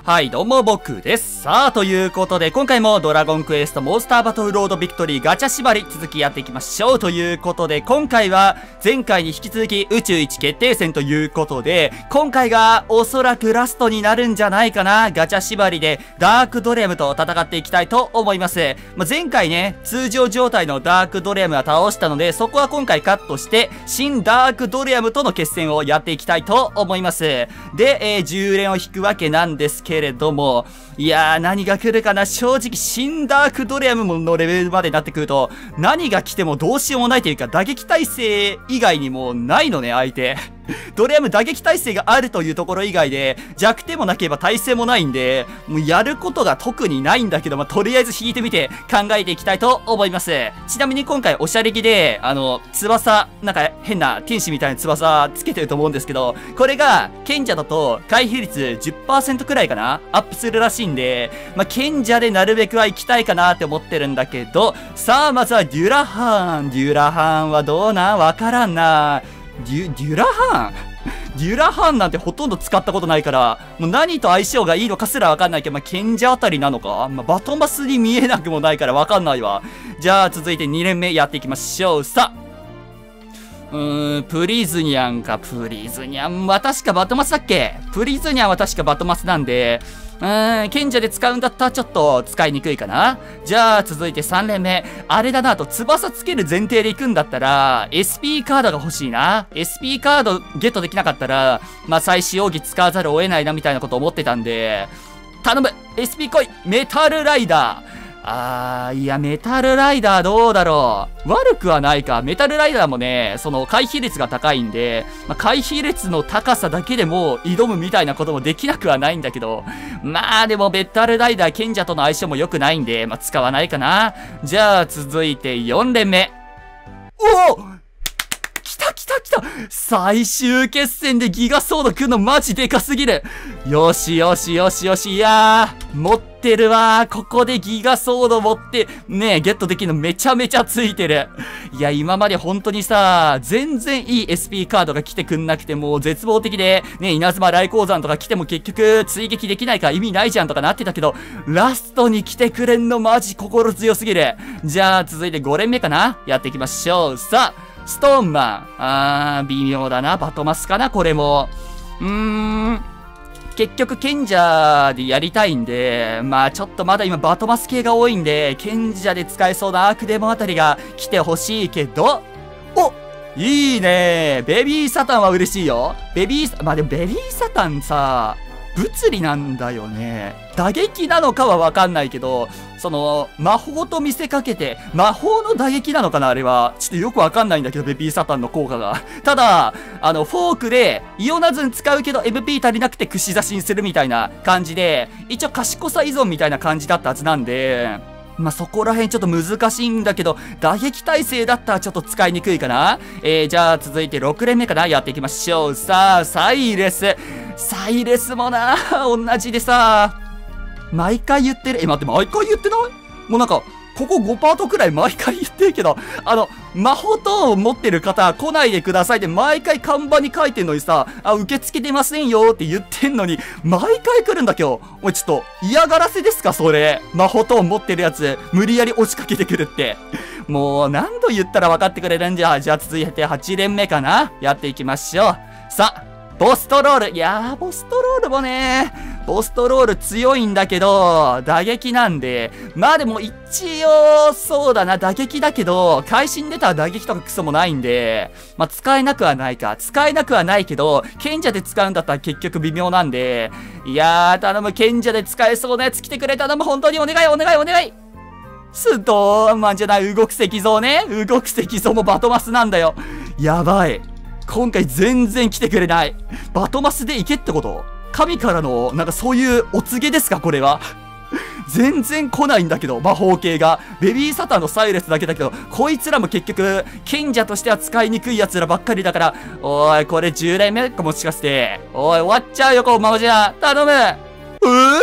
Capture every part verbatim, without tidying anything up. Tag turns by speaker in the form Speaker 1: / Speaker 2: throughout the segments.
Speaker 1: はい、どうも僕です。さあ、ということで、今回もドラゴンクエストモンスターバトルロードビクトリーガチャ縛り続きやっていきましょう。ということで、今回は前回に引き続き宇宙一決定戦ということで、今回がおそらくラストになるんじゃないかな。ガチャ縛りでダークドレムと戦っていきたいと思います。まあ、前回ね、通常状態のダークドレムは倒したので、そこは今回カットして、新ダークドレムとの決戦をやっていきたいと思います。で、えー、じゅう連を引くわけなんですけど、けれども、いやー、何が来るかな。正直、新ダークドレムのレベルまでになってくると、何が来てもどうしようもないというか、打撃耐性以外にもないのね、相手。ドレム打撃耐性があるというところ以外で、弱点もなければ耐性もないんで、もうやることが特にないんだけど、まあ、とりあえず引いてみて考えていきたいと思います。ちなみに今回おしゃれ着で、あの、翼、なんか変な天使みたいな翼つけてると思うんですけど、これが賢者だと回避率 じゅっパーセント くらいかなアップするらしいんで、まあ、賢者でなるべくは行きたいかなって思ってるんだけど、さあ、まずはデュラハーン。デュラハーンはどうなんわからんな。デュ、デュラハーンデュラハンなんてほとんど使ったことないから、もう何と相性がいいのかすらわかんないけど、まあ、賢者あたりなのか、まあ、バトマスに見えなくもないからわかんないわ。じゃあ、続いてに連目やっていきましょう。さあ。うーん、プリズニャンか。プリズニャンは確かバトマスだっけ？プリズニャンは確かバトマスなんで、うーん、賢者で使うんだったらちょっと使いにくいかな。じゃあ、続いてさん連目。あれだな、あと翼つける前提で行くんだったら、エスピー カードが欲しいな。エスピー カードゲットできなかったら、まあ、再使用儀使わざるを得ないなみたいなこと思ってたんで、頼む !エスピー 来いメタルライダーあー、いや、メタルライダーどうだろう。悪くはないか。メタルライダーもね、その回避率が高いんで、まあ、回避率の高さだけでも挑むみたいなこともできなくはないんだけど、まあでもメタルライダー賢者との相性も良くないんで、まあ、使わないかな。じゃあ続いてよん連目。おお来た来た来た最終決戦でギガソード来るのマジでかすぎる。よしよしよしよし。いやー、持ってるわー。ここでギガソード持って、ねえ、ゲットできるのめちゃめちゃついてる。いや、今まで本当にさ、全然いい エスピー カードが来てくんなくてもう絶望的で、ねえ、稲妻来光山とか来ても結局追撃できないから意味ないじゃんとかなってたけど、ラストに来てくれんのマジ心強すぎる。じゃあ、続いてご連目かなやっていきましょう。さあ、ストーンマン。あー、微妙だな。バトマスかなこれも。うーん。結局、賢者でやりたいんで、まあちょっとまだ今バトマス系が多いんで、賢者で使えそうなアークデモあたりが来てほしいけど、おいいねベビーサタンは嬉しいよ。ベビーサ、まあでもベビーサタンさ、物理なんだよね。打撃なのかはわかんないけど、その、魔法と見せかけて、魔法の打撃なのかなあれは。ちょっとよくわかんないんだけど、ベビーサタンの効果が。ただ、あの、フォークで、イオナズン使うけど エムピー 足りなくて串刺しにするみたいな感じで、一応賢さ依存みたいな感じだったはずなんで、まあ、そこら辺ちょっと難しいんだけど、打撃耐性だったらちょっと使いにくいかな。えー、じゃあ続いてろく連目かなやっていきましょう。さあ、サイレス。サイレスもな、同じでさ、毎回言ってる。え、待って、毎回言ってない？もうなんか、ここごパートくらい毎回言ってるけど、あの、魔法トーンを持ってる方、来ないでくださいって毎回看板に書いてんのにさ、あ、受け付けてませんよって言ってんのに、毎回来るんだ今日。おい、ちょっと、嫌がらせですかそれ。魔法トーン持ってるやつ、無理やり押しかけてくるって。もう、何度言ったら分かってくれるんじゃ。じゃあ続いてはち連目かなやっていきましょう。さあ、ボストロール。いやー、ボストロールもね、ボストロール強いんだけど、打撃なんで、まあでも一応、そうだな、打撃だけど、会心出たら打撃とかクソもないんで、まあ使えなくはないか。使えなくはないけど、賢者で使うんだったら結局微妙なんで、いやー、頼む、賢者で使えそうなやつ来てくれ。頼む、本当にお願い、お願い、お願い。ストーンマンじゃない、動く石像ね。動く石像もバトマスなんだよ。やばい。今回全然来てくれない。バトマスで行けってこと？神からの、なんかそういうお告げですかこれは。全然来ないんだけど、魔法系が。ベビーサタンのサイレスだけだけど、こいつらも結局、賢者としては使いにくい奴らばっかりだから、おーい、これじゅう連目かもしかして。おい、終わっちゃうよ、このままじゃ。頼む。えー、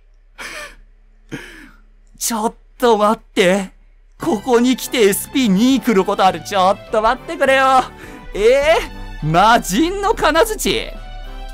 Speaker 1: ちょっと待って。ここに来て エスピーに 来ることある。ちょっと待ってくれよ。えー、魔人の金槌。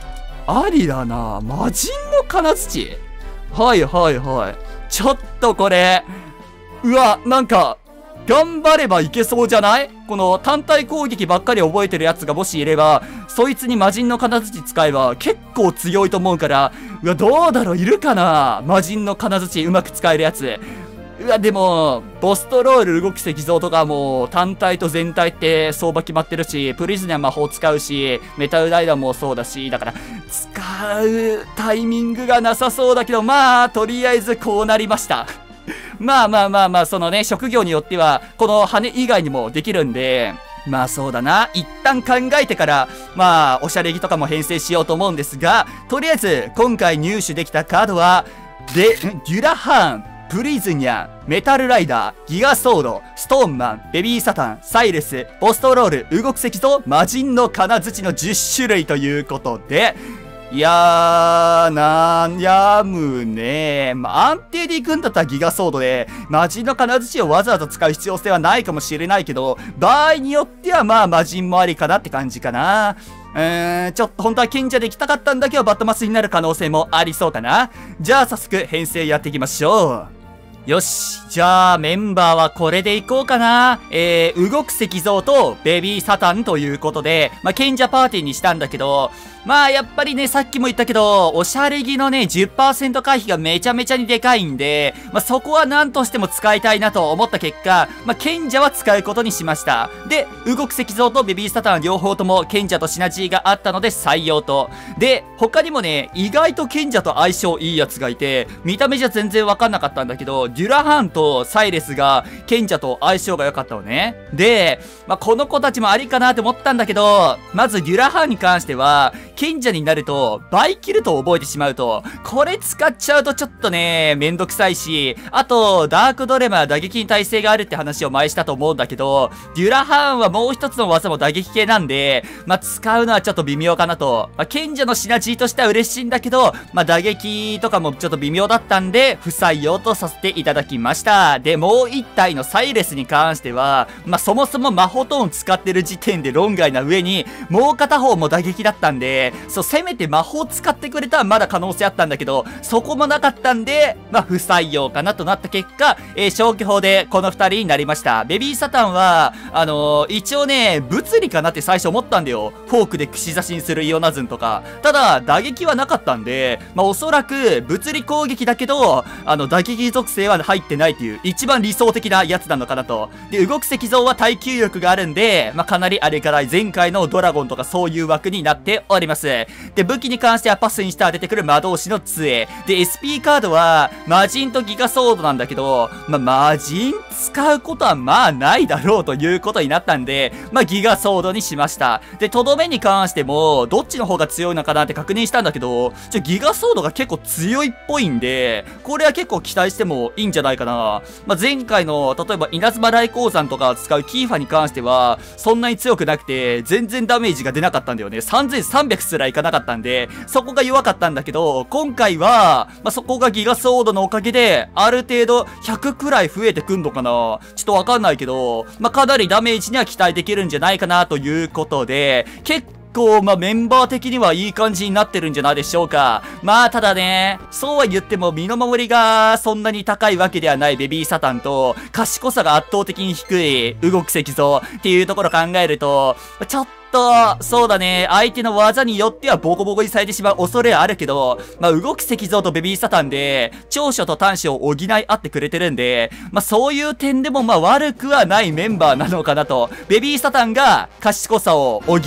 Speaker 1: ありだな。魔人の金槌。はいはいはい。ちょっとこれ、うわ、なんか、頑張ればいけそうじゃない？この単体攻撃ばっかり覚えてるやつがもしいれば、そいつに魔人の金槌使えば結構強いと思うから、うわ、どうだろう、いるかな？魔人の金槌うまく使えるやつ。うわ、でも、ボストロール動き石像とかも、単体と全体って相場決まってるし、プリズニャ魔法使うし、メタルライダーもそうだし、だから、使うタイミングがなさそうだけど、まあ、とりあえずこうなりました。まあまあまあまあ、そのね、職業によっては、この羽以外にもできるんで、まあそうだな。一旦考えてから、まあ、おしゃれ着とかも編成しようと思うんですが、とりあえず、今回入手できたカードは、で、デュラハーン、プリズニャン、メタルライダー、ギガソード、ストーンマン、ベビーサタン、サイレス、ボストロール、動く石像、魔人の金槌のじゅっしゅるいということで、いやー、悩むね。まあ、安定で行くんだったらギガソードで、魔人の金槌をわざわざ使う必要性はないかもしれないけど、場合によってはまあ魔人もありかなって感じかな。うーん、ちょっと本当は賢者で行きたかったんだけど、バットマスになる可能性もありそうかな。じゃあ早速編成やっていきましょう。よし。じゃあ、メンバーはこれでいこうかな。えー、動く石像とベビーサタンということで、まあ、賢者パーティーにしたんだけど、まあ、やっぱりね、さっきも言ったけど、おしゃれ着のね、じゅっパーセント 回避がめちゃめちゃにでかいんで、まあ、そこは何としても使いたいなと思った結果、まあ、賢者は使うことにしました。で、動く石像とベビーサタン両方とも賢者とシナジーがあったので採用と。で、他にもね、意外と賢者と相性いいやつがいて、見た目じゃ全然わかんなかったんだけど、デュラハンとサイレスが賢者と相性が良かったのね。で、まあ、この子たちもありかなって思ったんだけど、まずデュラハンに関しては、賢者になると、バイキルトを覚えてしまうと、これ使っちゃうとちょっとね、めんどくさいし、あと、ダークドレマー打撃に耐性があるって話を前したと思うんだけど、デュラハーンはもう一つの技も打撃系なんで、まあ、使うのはちょっと微妙かなと。まあ、賢者のシナジーとしては嬉しいんだけど、まあ、打撃とかもちょっと微妙だったんで、不採用とさせていただきました。で、もう一体のサイレスに関しては、まあ、そもそも魔法トーン使ってる時点で論外な上に、もう片方も打撃だったんで、そう、せめて魔法使ってくれたらまだ可能性あったんだけど、そこもなかったんで、まあ、不採用かなとなった結果、えー、消去法でこの二人になりました。ベビーサタンは、あのー、一応ね、物理かなって最初思ったんだよ。フォークで串刺しにするイオナズンとか。ただ、打撃はなかったんで、まあ、おそらく、物理攻撃だけど、あの、打撃属性は入ってないっていう、一番理想的なやつなのかなと。で、動く石像は耐久力があるんで、まあ、かなりあれから前回のドラゴンとかそういう枠になっております。で、武器に関してはパスにしたら出てくる魔導士の杖。で、エスピー カードは、魔人とギガソードなんだけど、まあ、魔人使うことはまあないだろうということになったんで、まあ、ギガソードにしました。で、とどめに関しても、どっちの方が強いのかなって確認したんだけど、ちょ、ギガソードが結構強いっぽいんで、これは結構期待してもいいんじゃないかな。まあ、前回の、例えば稲妻大鉱山とか使うキーファに関しては、そんなに強くなくて、全然ダメージが出なかったんだよね。さんぜんさんびゃくすらいかなかったんで、そこが弱かったんだけど、今回は、まあ、そこがギガソードのおかげで、ある程度ひゃくくらい増えてくんのかな、ちょっとわかんないけど、まあ、かなりダメージには期待できるんじゃないかなということで、結構結構、まあ、メンバー的にはいい感じになってるんじゃないでしょうか。まあ、ただね、そうは言っても身の守りがそんなに高いわけではないベビーサタンと、賢さが圧倒的に低い動く石像っていうところ考えると、ちょっとと、そうだね、相手の技によってはボコボコにされてしまう恐れはあるけど、まあ、動く石像とベビーサタンで、長所と短所を補い合ってくれてるんで、まあ、そういう点でもまあ、悪くはないメンバーなのかなと。ベビーサタンが賢さを補って、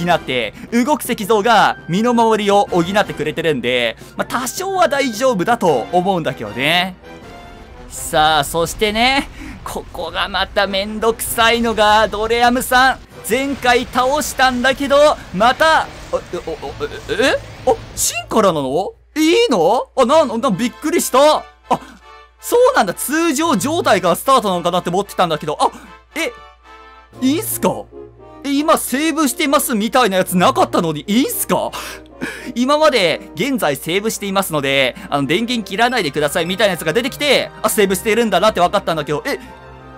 Speaker 1: 動く石像が身の守りを補ってくれてるんで、まあ、多少は大丈夫だと思うんだけどね。さあ、そしてね、ここがまためんどくさいのが、ドレアムさん。前回倒したんだけど、また、え、え、あ、シンからなの？いいの？あ、な、な、びっくりした。あ、そうなんだ。通常状態がスタートなのかなって思ってたんだけど、あ、え、いいんすか？え、今セーブしてますみたいなやつなかったのにいいんすか？今まで、現在セーブしていますので、あの、電源切らないでくださいみたいなやつが出てきて、あ、セーブしてるんだなって分かったんだけど、え、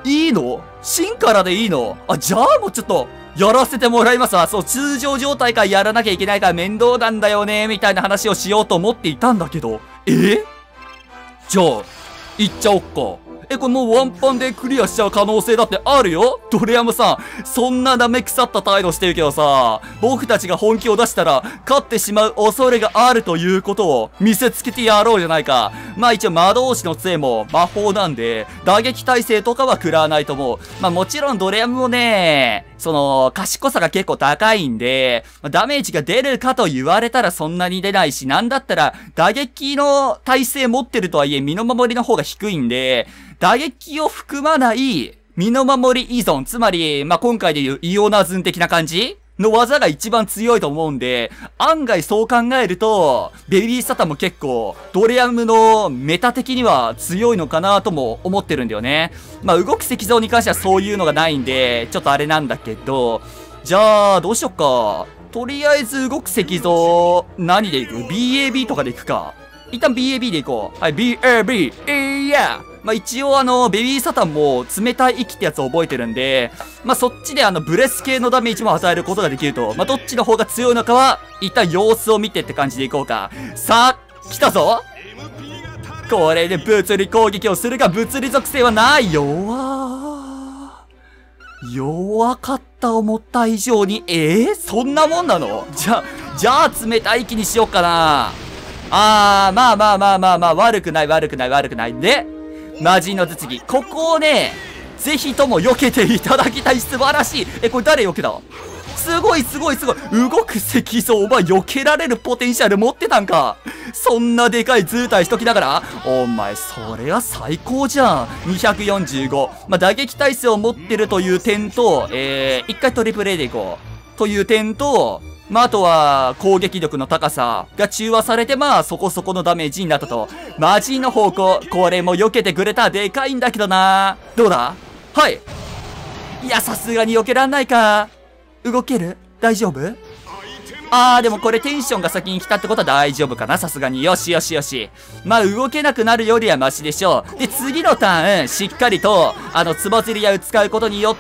Speaker 1: いいの？芯からでいいの？あ、じゃあもうちょっと、やらせてもらいますわ。そう、通常状態からやらなきゃいけないから面倒なんだよね、みたいな話をしようと思っていたんだけど。え？じゃあ、行っちゃおっか。え、これもうワンパンでクリアしちゃう可能性だってあるよ？ドレアムさん、そんなダメ腐った態度してるけどさ、僕たちが本気を出したら、勝ってしまう恐れがあるということを見せつけてやろうじゃないか。まあ一応魔導士の杖も魔法なんで、打撃耐性とかは食らわないと思う。まあもちろんドレアムもね、その、賢さが結構高いんで、ダメージが出るかと言われたらそんなに出ないし、なんだったら打撃の耐性持ってるとはいえ身の守りの方が低いんで、打撃を含まない身の守り依存、つまり、まあ、今回でいうイオナズン的な感じの技が一番強いと思うんで、案外そう考えると、ベビーサタンも結構、ドレアムのメタ的には強いのかなとも思ってるんだよね。まあ、動く石像に関してはそういうのがないんで、ちょっとあれなんだけど、じゃあ、どうしよっか。とりあえず動く石像、何でいく？ ビーエービー とかでいくか。一旦 ビーエービー でいこう。はい、ビーエービー、えいやまあ、一応あの、ベビーサタンも冷たい息ってやつを覚えてるんで、まあ、そっちであの、ブレス系のダメージも与えることができると。まあ、どっちの方が強いのかは、一旦様子を見てって感じでいこうか。さあ、来たぞ！これで物理攻撃をするが、物理属性はない。弱弱かった思った以上に、えー、そんなもんなの？じゃ、じゃあ冷たい息にしようかな。あー、まあまあまあまあまあ、悪くない悪くない悪くない。で、魔人の頭突き。ここをね、ぜひとも避けていただきたい。素晴らしい。え、これ誰避けた？すごいすごいすごい。動く石像、お前避けられるポテンシャル持ってたんか。そんなでかい図体しときながら、お前、それは最高じゃん。にひゃくよんじゅうご。まあ、打撃耐性を持ってるという点と、えー、一回トリプル A でいこう。という点と、まあ、あとは、攻撃力の高さが中和されて、まあ、そこそこのダメージになったと。魔人の方向、これも避けてくれた。でかいんだけどな。どうだ？はい。いや、さすがに避けらんないか。動ける？大丈夫？あー、でもこれテンションが先に来たってことは大丈夫かな？さすがに。よしよしよし。まあ、動けなくなるよりはマシでしょう。で、次のターン、しっかりと、あの、つばずり矢を使うことによって、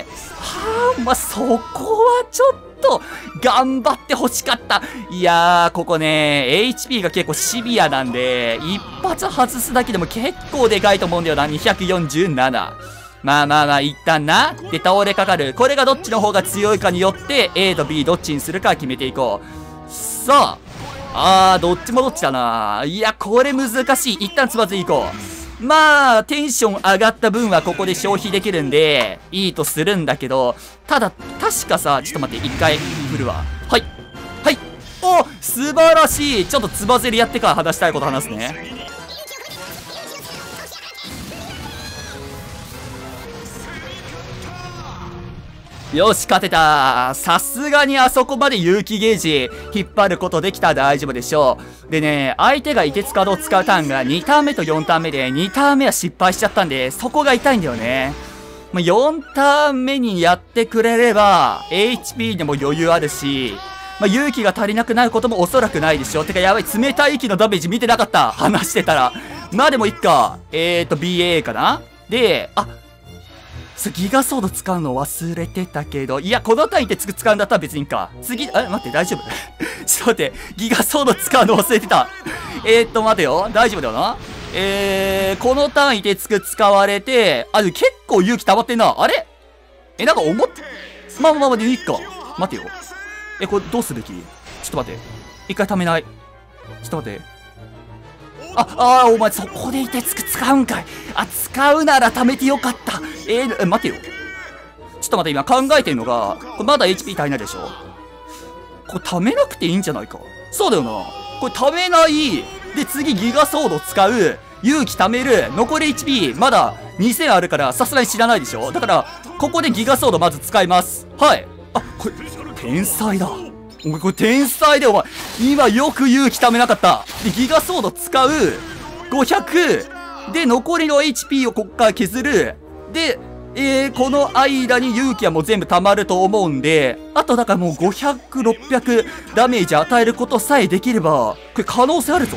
Speaker 1: はあ、まあ、そこはちょっと、頑張って欲しかった。いやー、ここね、エイチピー が結構シビアなんで、一発外すだけでも結構でかいと思うんだよな。にひゃくよんじゅうなな。まあまあまあ、一旦な。で、倒れかかる。これがどっちの方が強いかによって、A と B どっちにするか決めていこう。さあ。あー、どっちもどっちだな。いや、これ難しい。一旦つばずいこう。まあ、テンション上がった分はここで消費できるんで、いいとするんだけど、ただ、確かさ、ちょっと待って、一回振るわ。はい。はい。お、素晴らしい。ちょっとつばぜりやってから話したいこと話すね。よし、勝てた。さすがにあそこまで有機ゲージ引っ張ることできたら大丈夫でしょう。でね、相手が凍てつカードを使うターンがにターン目とよんターン目で、にターン目は失敗しちゃったんで、そこが痛いんだよね。まあ、よんターン目にやってくれれば、エイチピー でも余裕あるし、まあ、勇気が足りなくなることもおそらくないでしょ。てかやばい、冷たい息のダメージ見てなかった。話してたら。まあでもいっか。えーと、ビーエー かな？で、あ、ギガソード使うの忘れてたけど、いや、このターンって使うんだったら別にいいか。次、え、待って、大丈夫ちょっと待って、ギガソード使うの忘れてた。えーっと、待てよ。大丈夫だよな。えー、このターンいてつく使われて、あ、でも結構勇気溜まってんな。あれえ、なんか思っ、まあまあまあでいいか。待てよ。え、これどうすべき？ちょっと待って。一回溜めない。ちょっと待って。あ、あー、お前そこでいてつく使うんかい。あ、使うなら貯めてよかった。えー、待てよ。ちょっと待って、今考えてんのが、これまだ エイチピー 足りないでしょ。これ貯めなくていいんじゃないか。そうだよな。これ貯めない。で、次ギガソード使う。勇気貯める。残り エイチピー まだにせんあるからさすがに知らないでしょ。だから、ここでギガソードまず使います。はい。あ、これ、天才だ。お前これ天才でお前。今よく勇気貯めなかった。で、ギガソード使う。ごひゃく。で、残りの エイチピー をこっから削る。で、えー、この間に勇気はもう全部溜まると思うんで、あとだからもうごひゃく、ろっぴゃくダメージ与えることさえできれば、これ可能性あるぞ。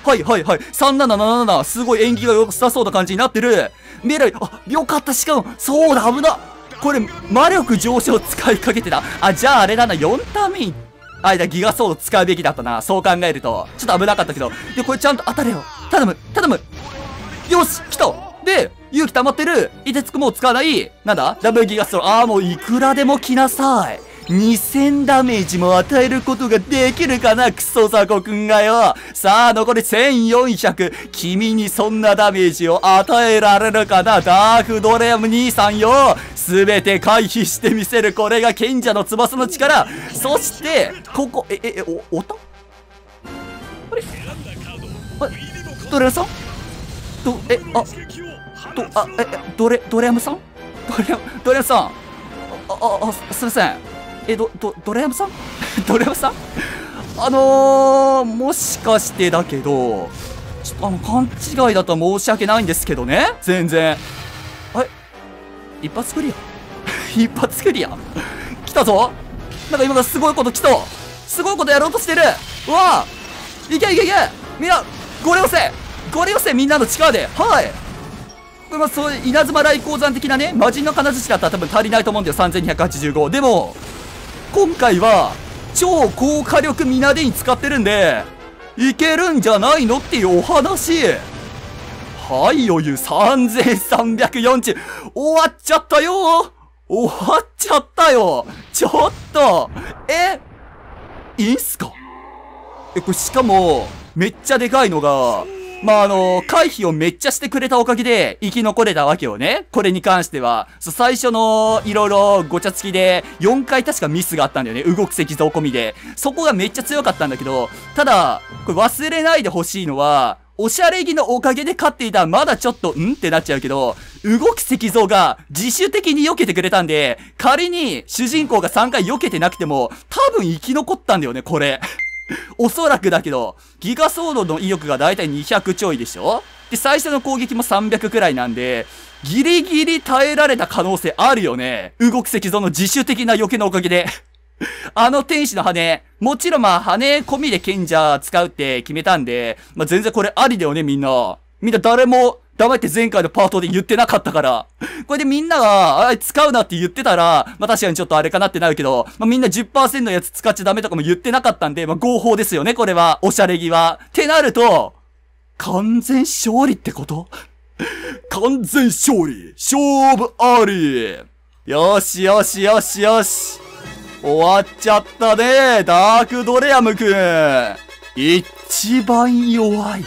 Speaker 1: はいはいはい。さんなななななな。すごい縁起が良さそうな感じになってる。未来、あ、よかった。しかも、そうだ、危な。これ、魔力上昇使いかけてた。あ、じゃああれだな。よんターン目に、間、ギガソード使うべきだったな。そう考えると。ちょっと危なかったけど。で、これちゃんと当たれよ。頼む、頼む。よし、来た。で、勇気溜まってる。いてつくもう使わない。なんだダブルギガストロー。ああ、もういくらでも来なさい。にせんダメージも与えることができるかな、クソザコくんがよ。さあ、残りせんよんひゃく。君にそんなダメージを与えられるかな、ダークドレアム兄さんよ。すべて回避してみせる。これが賢者の翼の力。そして、ここ、え、え、え、お、おたあれあれドレアムさんど、え、あ、ど、あ、え、ドレ、ドレアムさんドレアム、ドレアムさんあ、あ、あ、すいません。え、ど、ど、ドレアムさんドレアムさんあのー、もしかしてだけど、ちょっとあの、勘違いだとは申し訳ないんですけどね。全然。あれ一発クリア一発クリア来たぞ。なんか今からすごいこと来た。すごいことやろうとしてる。うわぁいけいけいけみんな、ご利用せご利用せみんなの力で。はい。まあ、そういう稲妻来光山的なね、魔人の金槌だったら多分足りないと思うんだよ。さんぜんにひゃくはちじゅうご。でも、今回は、超高火力みなでに使ってるんで、いけるんじゃないのっていうお話。はい、余裕さんぜんさんびゃくよんじゅう。終わっちゃったよ終わっちゃったよちょっとえいいんすかえ、これしかも、めっちゃでかいのが、まあ、あの、回避をめっちゃしてくれたおかげで生き残れたわけよね。これに関しては。そう、最初のいろいろごちゃつきでよんかい確かミスがあったんだよね。動く石像込みで。そこがめっちゃ強かったんだけど、ただ、これ忘れないでほしいのは、おしゃれ着のおかげで勝っていたらまだちょっと、んってなっちゃうけど、動く石像が自主的に避けてくれたんで、仮に主人公がさんかい避けてなくても、多分生き残ったんだよね、これ。おそらくだけど、ギガソードの威力がだいたいにひゃくちょいでしょで、最初の攻撃もさんびゃくくらいなんで、ギリギリ耐えられた可能性あるよね。動く石像の自主的な避けのおかげで。あの天使の羽、もちろんまあ羽込みで賢者使うって決めたんで、まあ全然これありだよねみんな。みんな誰も黙って前回のパートで言ってなかったから。これでみんなが、あ、使うなって言ってたら、まあ確かにちょっとあれかなってなるけど、まあみんな じゅっパーセント のやつ使っちゃダメとかも言ってなかったんで、まあ合法ですよねこれは。おしゃれ着は。ってなると、完全勝利ってこと完全勝利勝負ありよしよしよしよし終わっちゃったねダークドレアムくん一番弱い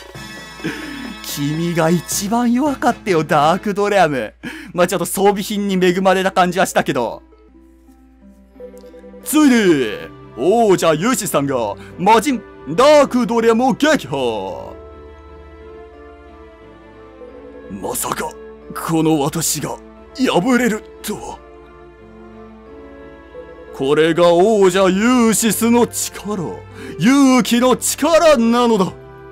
Speaker 1: 君が一番弱かったよダークドレアムまあ、ちょっと装備品に恵まれた感じはしたけどついに王者ユーシさんが魔人ダークドレアムを撃破まさかこの私が敗れるとはこれが王者ユーシスの力勇気の力なのだ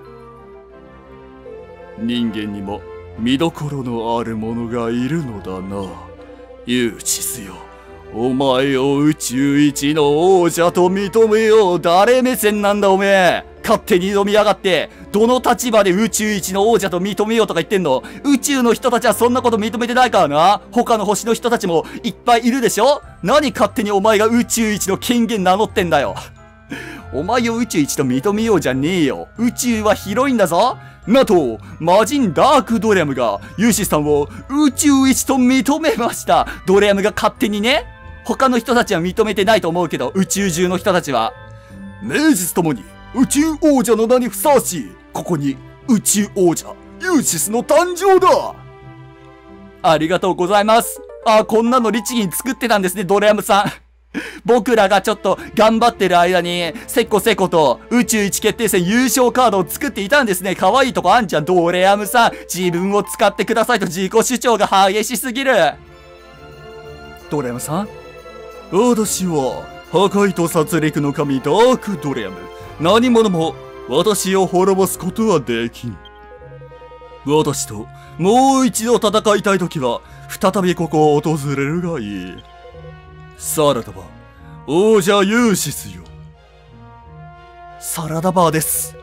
Speaker 1: 人間にも見どころのある者がいるのだなユーシスよお前を宇宙一の王者と認めよう誰目線なんだおめえ勝手に挑みやがってどの立場で宇宙一の王者と認めようとか言ってんの宇宙の人たちはそんなこと認めてないからな他の星の人たちもいっぱいいるでしょ何勝手にお前が宇宙一の権限名乗ってんだよお前を宇宙一と認めようじゃねえよ宇宙は広いんだぞなんと魔人ダークドレアムがユーシさんを宇宙一と認めましたドレアムが勝手にね他の人たちは認めてないと思うけど宇宙中の人たちは名実ともに宇宙王者の名にふさわしいここに宇宙王者ユーシスの誕生だありがとうございますあこんなの律儀に作ってたんですねドレアムさん僕らがちょっと頑張ってる間にせっこせこと宇宙一決定戦優勝カードを作っていたんですね可愛いとこあんじゃんドレアムさん自分を使ってくださいと自己主張が激しすぎるドレアムさん私は破壊と殺戮の神ダークドレアム何者も私を滅ぼすことはできん私ともう一度戦いたいときは再びここを訪れるがいいさらだば王者ユーシスよサラダバーです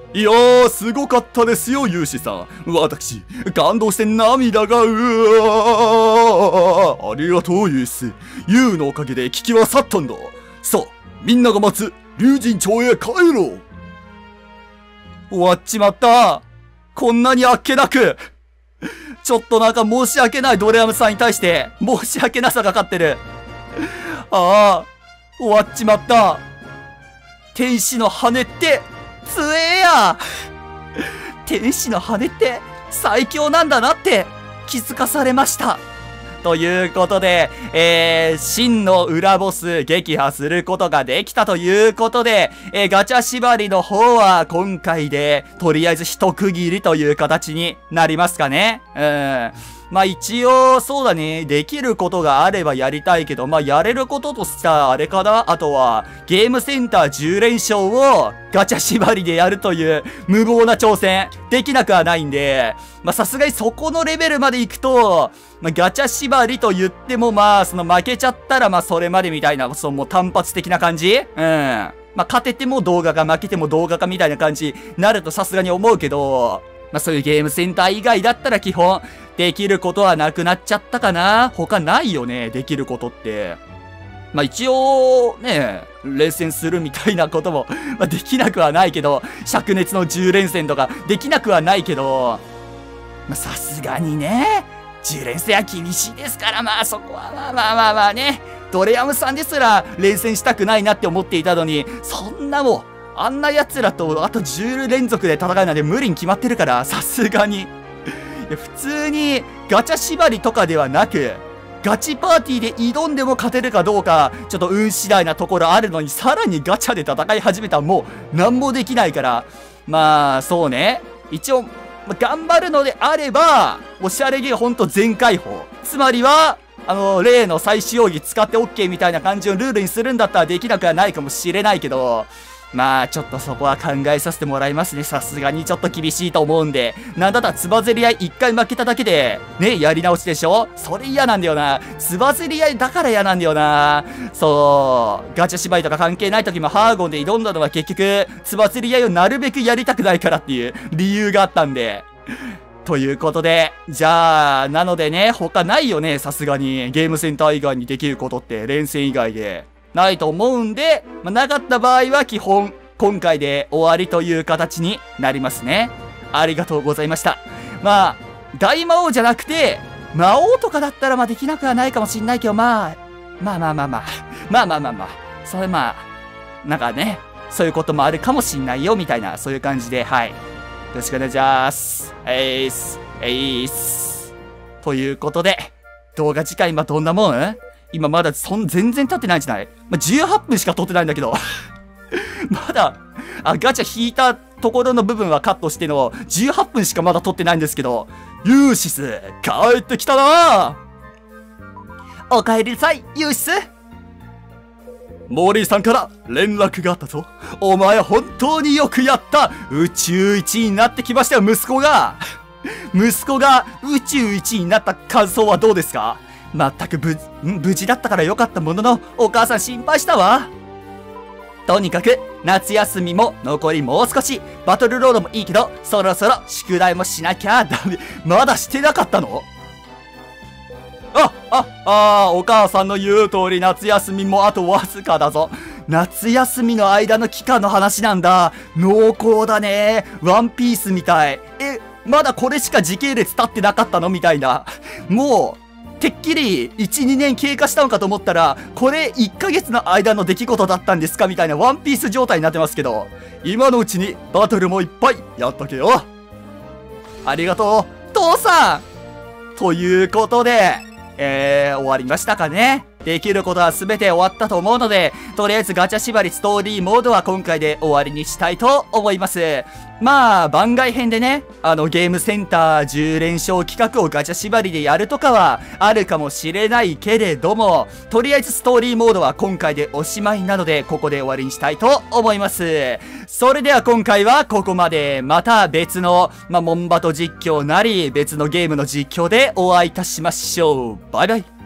Speaker 2: いやー、すごかったですよ、ユウシさん。私、感動して涙が、うわー。ありがとう、ユウシ。ユウのおかげで危機は去ったんだ。さあ、みんなが待つ、龍神町へ帰ろう。
Speaker 1: 終わっちまった。こんなにあっけなく。ちょっとなんか申し訳ないドレアムさんに対して、申し訳なさが勝ってる。ああ、終わっちまった。天使の羽って、強えや。天使の羽って最強なんだなって気づかされました。ということで、えー、真の裏ボス撃破することができたということで、えー、ガチャ縛りの方は今回でとりあえず一区切りという形になりますかね。うん。まあ一応、そうだね。できることがあればやりたいけど、まあやれることとしたらあれかな。あとは、ゲームセンターじゅう連勝をガチャ縛りでやるという無謀な挑戦、できなくはないんで、まあさすがにそこのレベルまで行くと、まあガチャ縛りと言ってもまあ、その負けちゃったらまあそれまでみたいな、そのもう単発的な感じ。うん。まあ勝てても動画が負けても動画かみたいな感じになるとさすがに思うけど、まあそういうゲームセンター以外だったら基本、できることはなくなっちゃったかな。他ないよね、できることって。まあ一応、ね、連戦するみたいなことも、まあできなくはないけど、灼熱のじゅう連戦とかできなくはないけど、まあさすがにね、じゅう連戦は厳しいですから、まあそこはまあまあまあまあね、ドレアムさんですら連戦したくないなって思っていたのに、そんなもん、あんな奴らとあとじゅう連続で戦うなんて無理に決まってるから、さすがに。普通にガチャ縛りとかではなく、ガチパーティーで挑んでも勝てるかどうか、ちょっと運次第なところあるのに、さらにガチャで戦い始めたらもう何もできないから、まあ、そうね。一応、頑張るのであれば、おしゃれ着がほんと全開放。つまりは、あの、例の再使用着使って OK みたいな感じのルールにするんだったらできなくはないかもしれないけど、まあ、ちょっとそこは考えさせてもらいますね。さすがにちょっと厳しいと思うんで。なんだったらつばぜり合い一回負けただけで、ね、やり直しでしょ？それ嫌なんだよな。つばぜり合いだから嫌なんだよな。そう。ガチャ芝居とか関係ない時もハーゴンで挑んだのは結局、つばぜり合いをなるべくやりたくないからっていう理由があったんで。ということで、じゃあ、なのでね、他ないよね、さすがに。ゲームセンター以外にできることって、連戦以外で。ないと思うんで、まあ、なかった場合は基本、今回で終わりという形になりますね。ありがとうございました。まあ、大魔王じゃなくて、魔王とかだったらまあできなくはないかもしんないけど、まあ、まあまあまあまあ、まあまあまあまあ、それまあ、なんかね、そういうこともあるかもしんないよ、みたいな、そういう感じで、はい。よろしくお願いします。えいっす、えいっす。ということで、動画次回今どんなもん？今まだそん、全然経ってないんじゃない？まあ、じゅうはっぷんしか撮ってないんだけど。まだ、あ、ガチャ引いたところの部分はカットしての、じゅうはっぷんしかまだ撮ってないんですけど、ユーシス、帰ってきたな。お帰りなさい、ユーシス。モーリーさんから連絡があったぞ。お前本当によくやった。宇宙一になってきましたよ、息子が。息子が宇宙一になった感想はどうですか？全く無、無事だったからよかったものの、お母さん心配したわ。とにかく、夏休みも残りもう少し、バトルロードもいいけど、そろそろ宿題もしなきゃダメ。まだしてなかったの？あ、あ、あー、お母さんの言う通り夏休みもあとわずかだぞ。夏休みの間の期間の話なんだ。濃厚だね。ワンピースみたい。え、まだこれしか時系列経ってなかったのみたいな。もう、てっきりいち、にねん経過したのかと思ったら、これいっかげつの間の出来事だったんですかみたいなワンピース状態になってますけど、今のうちにバトルもいっぱいやっとけよ。ありがとう、父さん。ということで、えー、終わりましたかね。できることは全て終わったと思うので、とりあえずガチャ縛りストーリーモードは今回で終わりにしたいと思います。まあ、番外編でね、あのゲームセンターじゅう連勝企画をガチャ縛りでやるとかはあるかもしれないけれども、とりあえずストーリーモードは今回でおしまいなので、ここで終わりにしたいと思います。それでは今回はここまで。また別の、まあ、モンバト実況なり、別のゲームの実況でお会いいたしましょう。バイバイ。